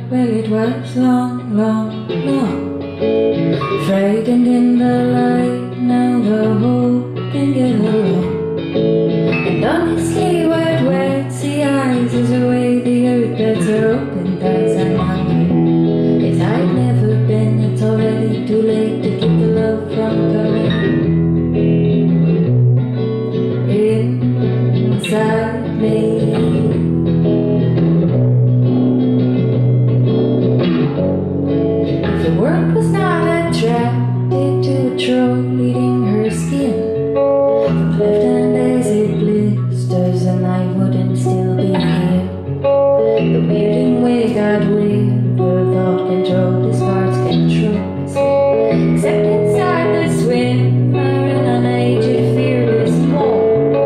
well it was long, long, long. Frightened in the light, now the whole can get along. And honestly what wets the eyes is the way the earth beds are open thighs. I'm hungry, if I'd never been, it's already too late to keep the love from coming inside me. If the world was not attracted to a troll eating her skin from left hand as it blisters, and I wouldn't still be here. The weirding way got weirder, thought controlled his parts control his sleep. Except inside the swimmer in an aged fearless mold.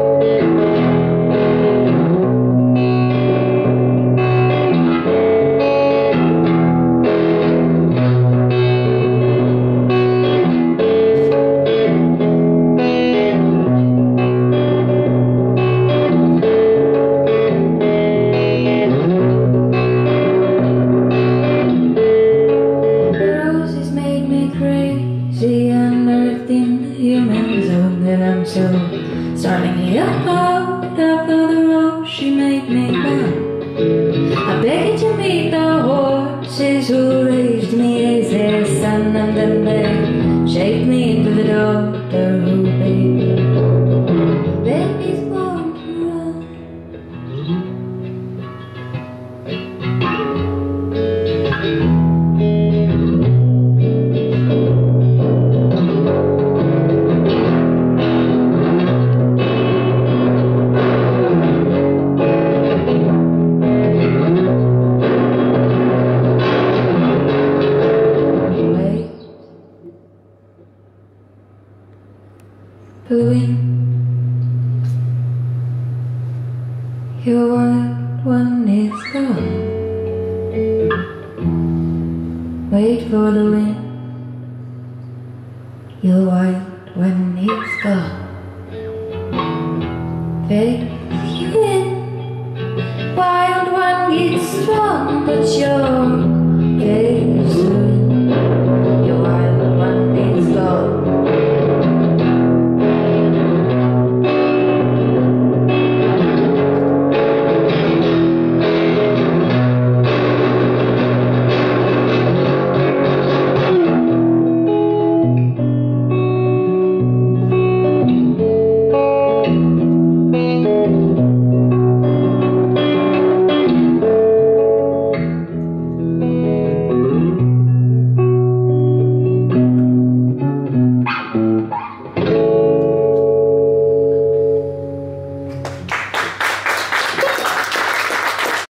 Crazy unearthing the human zone that I'm so starting up out of the road. She made me run. I begged to meet the horses who raised me as their son, and then they shaped me into the daughter who baby's born to run. Blowing your wild one is gone. Wait for the wind. Your wild one is gone. Fade you in. Wild one gets strong, but you're